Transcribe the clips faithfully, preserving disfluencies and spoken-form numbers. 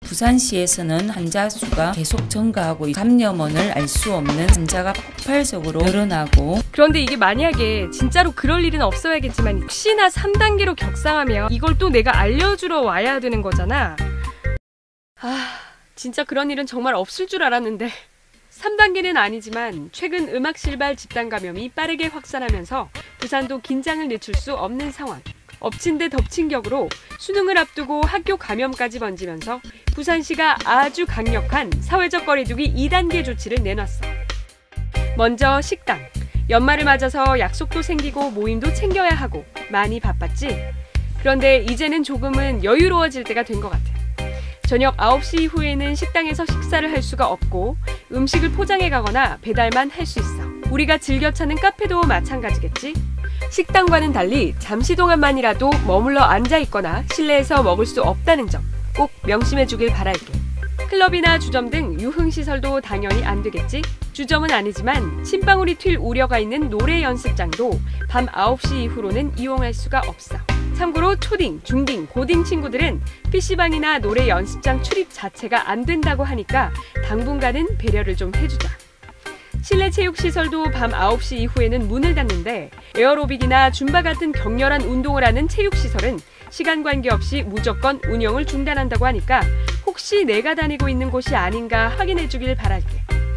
부산시에서는 환자 수가 계속 증가하고 감염원을 알 수 없는 환자가 폭발적으로 늘어나고, 그런데 이게 만약에 진짜로 그럴 일은 없어야겠지만 혹시나 삼 단계로 격상하면 이걸 또 내가 알려주러 와야 되는 거잖아. 아, 진짜 그런 일은 정말 없을 줄 알았는데. 삼 단계는 아니지만 최근 음악실발 집단 감염이 빠르게 확산하면서 부산도 긴장을 늦출 수 없는 상황. 엎친 데 덮친 격으로 수능을 앞두고 학교 감염까지 번지면서 부산시가 아주 강력한 사회적 거리두기 이 단계 조치를 내놨어. 먼저 식당. 연말을 맞아서 약속도 생기고 모임도 챙겨야 하고 많이 바빴지? 그런데 이제는 조금은 여유로워질 때가 된 것 같아. 저녁 아홉 시 이후에는 식당에서 식사를 할 수가 없고 음식을 포장해 가거나 배달만 할 수 있어. 우리가 즐겨 찾는 카페도 마찬가지겠지? 식당과는 달리 잠시 동안만이라도 머물러 앉아있거나 실내에서 먹을 수 없다는 점 꼭 명심해 주길 바랄게. 클럽이나 주점 등 유흥시설도 당연히 안 되겠지? 주점은 아니지만 침방울이 튈 우려가 있는 노래 연습장도 밤 아홉 시 이후로는 이용할 수가 없어. 참고로 초딩, 중딩, 고딩 친구들은 피시방이나 노래 연습장 출입 자체가 안 된다고 하니까 당분간은 배려를 좀 해주자. 실내 체육시설도 밤 아홉 시 이후에는 문을 닫는데 에어로빅이나 줌바 같은 격렬한 운동을 하는 체육시설은 시간 관계없이 무조건 운영을 중단한다고 하니까 혹시 내가 다니고 있는 곳이 아닌가 확인해 주길 바랄게.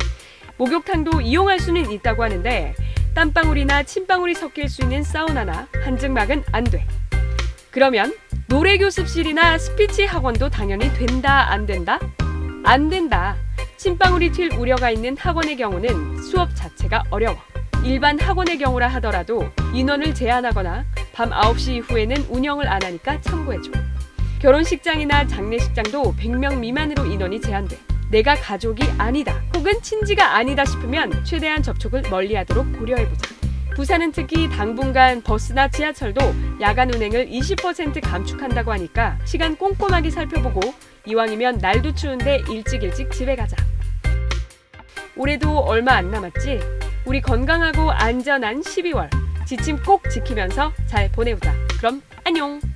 목욕탕도 이용할 수는 있다고 하는데 땀방울이나 침방울이 섞일 수 있는 사우나나 한증막은 안 돼. 그러면 노래 교습실이나 스피치 학원도 당연히 된다, 안 된다? 안 된다. 침방울이 튈 우려가 있는 학원의 경우는 수업 자체가 어려워. 일반 학원의 경우라 하더라도 인원을 제한하거나 밤 아홉 시 이후에는 운영을 안 하니까 참고해줘. 결혼식장이나 장례식장도 백 명 미만으로 인원이 제한돼. 내가 가족이 아니다 혹은 친지가 아니다 싶으면 최대한 접촉을 멀리하도록 고려해보자. 부산은 특히 당분간 버스나 지하철도 야간 운행을 이십 퍼센트 감축한다고 하니까 시간 꼼꼼하게 살펴보고 이왕이면 날도 추운데 일찍 일찍 집에 가자. 올해도 얼마 안 남았지? 우리 건강하고 안전한 십이월 지침 꼭 지키면서 잘 보내보자. 그럼 안녕!